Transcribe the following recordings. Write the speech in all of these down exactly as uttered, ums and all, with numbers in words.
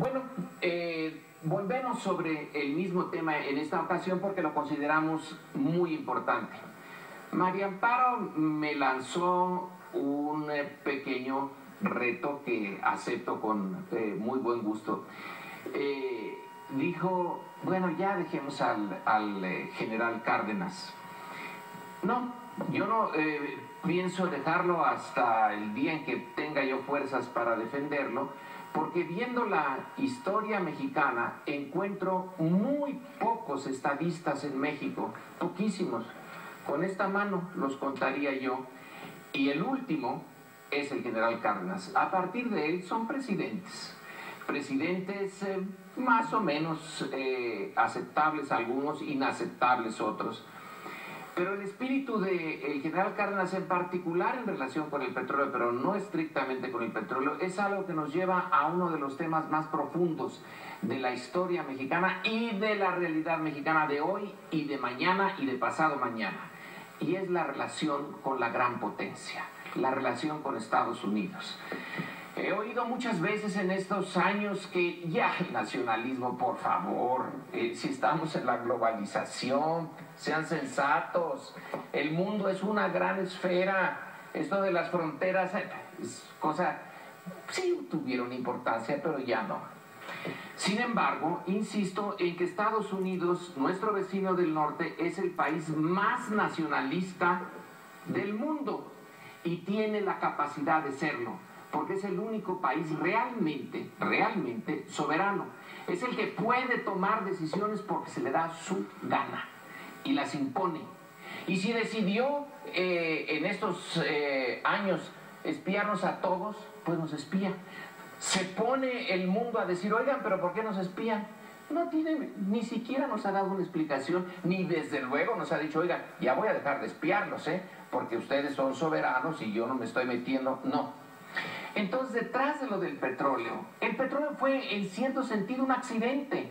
Bueno, eh, volvemos sobre el mismo tema en esta ocasión porque lo consideramos muy importante. María Amparo me lanzó un eh, pequeño reto que acepto con eh, muy buen gusto. Eh, dijo, bueno, ya dejemos al, al eh, general Cárdenas. No, yo no eh, pienso dejarlo hasta el día en que tenga yo fuerzas para defenderlo, porque viendo la historia mexicana encuentro muy pocos estadistas en México, poquísimos. Con esta mano los contaría yo, y el último es el general Cárdenas. A partir de él son presidentes, presidentes eh, más o menos eh, aceptables algunos, inaceptables otros. Pero el espíritu del general Cárdenas, en particular en relación con el petróleo, pero no estrictamente con el petróleo, es algo que nos lleva a uno de los temas más profundos de la historia mexicana y de la realidad mexicana de hoy y de mañana y de pasado mañana. Y es la relación con la gran potencia, la relación con Estados Unidos. He oído muchas veces en estos años que ya el nacionalismo, por favor, eh, si estamos en la globalización, sean sensatos, el mundo es una gran esfera, esto de las fronteras eh, es cosa, sí tuvieron importancia, pero ya no. Sin embargo, insisto en que Estados Unidos, nuestro vecino del norte, es el país más nacionalista del mundo y tiene la capacidad de serlo, porque es el único país realmente, realmente soberano. Es el que puede tomar decisiones porque se le da su gana y las impone. Y si decidió eh, en estos eh, años espiarnos a todos, pues nos espía. Se pone el mundo a decir, oigan, pero ¿por qué nos espían? No tiene, ni siquiera nos ha dado una explicación, ni desde luego nos ha dicho, oigan, ya voy a dejar de espiarlos, ¿eh? Porque ustedes son soberanos y yo no me estoy metiendo, no. Entonces, detrás de lo del petróleo, el petróleo fue en cierto sentido un accidente.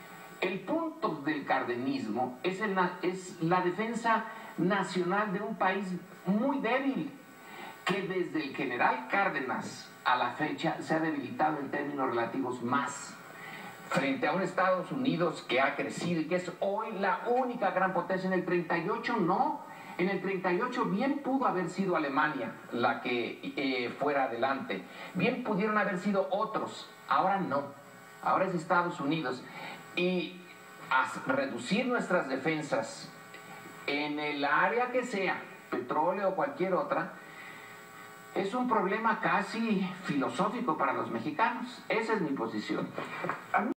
El punto del cardenismo es, el, es la defensa nacional de un país muy débil, que desde el general Cárdenas a la fecha se ha debilitado en términos relativos más, frente a un Estados Unidos que ha crecido y que es hoy la única gran potencia. En el treinta y ocho no. En el treinta y ocho bien pudo haber sido Alemania la que eh, fuera adelante. Bien pudieron haber sido otros. Ahora no. Ahora es Estados Unidos. Y a reducir nuestras defensas en el área que sea, petróleo o cualquier otra, es un problema casi filosófico para los mexicanos. Esa es mi posición.